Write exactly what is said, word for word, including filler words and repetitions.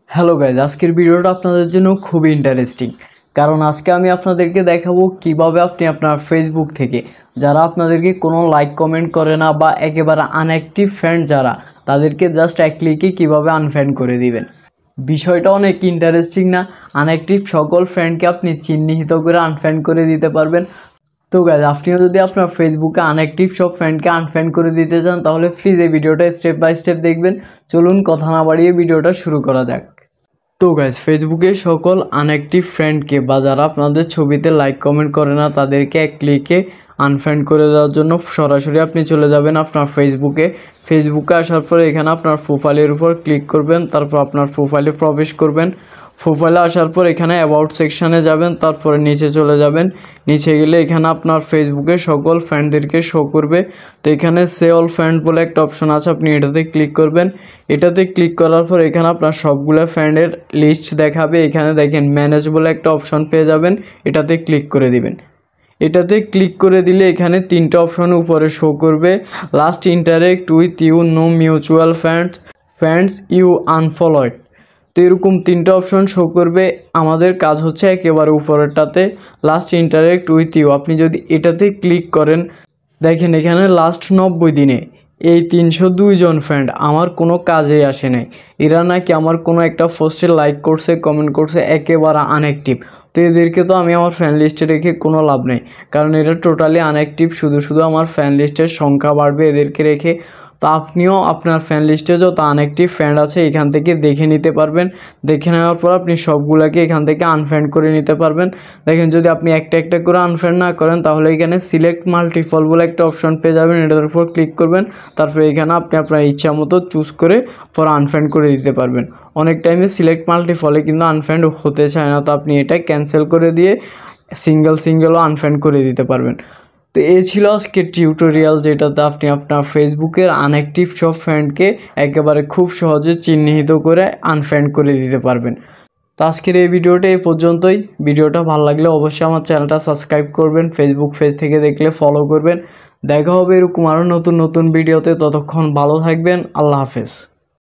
Hello guys, আজকের ভিডিওটা আপনাদের জন্য খুবই ইন্টারেস্টিং। কারণ আজকে আমি আপনাদেরকে দেখাবো কিভাবে আপনি আপনার ফেসবুক থেকে যারা আপনাদেরকে কোনো লাইক কমেন্ট করে না বা একেবারে আনঅ্যাক্টিভ ফ্রেন্ড যারা, তাদেরকে জাস্ট এক ক্লিকে কীভাবে আনফ্রেন্ড করে দিবেন। বিষয়টা অনেক ইন্টারেস্টিং না? আনঅ্যাক্টিভ সকল ফ্রেন্ডকে আপনি চিহ্নিত করে আনফ্রেন্ড করে দিতে পারবেন। তো গাইজ, আপনিও যদি আপনার ফেসবুকে আনঅ্যাক্টিভ সব ফ্রেন্ডকে আনফ্রেন্ড করে দিতে চান তাহলে প্লিজ এই ভিডিওটা স্টেপ বাই স্টেপ দেখবেন। চলুন কথা না বাড়িয়ে ভিডিওটা শুরু করা যাক। তো গাইজ, ফেসবুকে সকল আনঅ্যাক্টিভ ফ্রেন্ডকে বা যারা আপনাদের ছবিতে লাইক কমেন্ট করে না তাদেরকে এক ক্লিকে আনফ্রেন্ড করে দেওয়ার জন্য সরাসরি আপনি চলে যাবেন আপনার ফেসবুকে। ফেসবুকে আসার পরে এখানে আপনার প্রোফাইলের উপর ক্লিক করবেন, তারপর আপনার প্রোফাইলে প্রবেশ করবেন। প্রোফাইলে আসার পর এখানে অ্যাবাউট সেকশানে যাবেন, তারপরে নিচে চলে যাবেন। নিচে গেলে এখানে আপনার ফেসবুকে সকল ফ্রেন্ডদেরকে শো করবে। তো এখানে সে অল ফ্রেন্ড বলে একটা অপশন আছে, আপনি এটাতে ক্লিক করবেন। এটাতে ক্লিক করার পর এখানে আপনার সবগুলো ফ্রেন্ডের লিস্ট দেখাবে। এখানে দেখেন ম্যানেজ বলে একটা অপশন পেয়ে যাবেন, এটাতে ক্লিক করে দিবেন। এটাতে ক্লিক করে দিলে এখানে তিনটা অপশন উপরে শো করবে। Last interact with you, no mutual friends, friends you unfollowed. তো এরকম তিনটা অপশন শো করবে। আমাদের কাজ হচ্ছে একেবারে উপরেরটাতে লাস্ট ইন্টারেক্ট উইথ ইউ। আপনি যদি এটাতে ক্লিক করেন, দেখেন এখানে লাস্ট নব্বই দিনে এই তিনশো দুই জন ফ্রেন্ড আমার কোনো কাজেই আসে নাই। এরা নাকি আমার কোনো একটা পোস্টে লাইক করছে, কমেন্ট করছে, একেবারে আনঅ্যাক্টিভ। তো এদেরকে তো আমি আমার ফ্রেন্ড লিস্টে রেখে কোনো লাভ নেই, কারণ এরা টোটালি আনঅ্যাক্টিভ। শুধু শুধু আমার ফ্রেন্ড লিস্টের সংখ্যা বাড়বে এদেরকে রেখে। তো আপনিও আপনার ফ্রেন্ড লিস্টে যত আনঅ্যাক্টিভ ফ্রেন্ড আছে এখান থেকে দেখে নিতে পারবেন। দেখে নেওয়ার পর আপনি সবগুলোকে এখান থেকে আনফ্রেন্ড করে নিতে পারবেন। দেখেন যদি আপনি একটা একটা করে আনফ্রেন্ড না করেন তাহলে এখানে সিলেক্ট মাল্টিপল বলে একটা অপশন পেয়ে যাবেন, এটার উপর ক্লিক করবেন। তারপরে এখানে আপনি আপনার ইচ্ছা মতো চুজ করে পর আনফ্রেন্ড করে দিতে পারবেন। অনেক টাইমে সিলেক্ট মাল্টিপলে কিন্তু আনফ্রেন্ড হতে চায় না, তো আপনি এটা ক্যান্সেল করে দিয়ে সিঙ্গেল সিঙ্গেলও আনফ্রেন্ড করে দিতে পারবেন। তো এই ছিল আজকের টিউটোরিয়াল, যেটাতে আপনি আপনার ফেসবুকের আনঅ্যাক্টিভ সব ফ্রেন্ডকে একেবারে খুব সহজে চিহ্নিত করে আনফ্রেন্ড করে দিতে পারবেন। তো আজকের এই ভিডিওটা এই পর্যন্তই। ভিডিওটা ভালো লাগলে অবশ্যই আমার চ্যানেলটা সাবস্ক্রাইব করবেন, ফেসবুক পেজ থেকে দেখলে ফলো করবেন। দেখা হবে এরকম আরও নতুন নতুন ভিডিওতে। ততক্ষণ ভালো থাকবেন। আল্লাহ হাফেজ।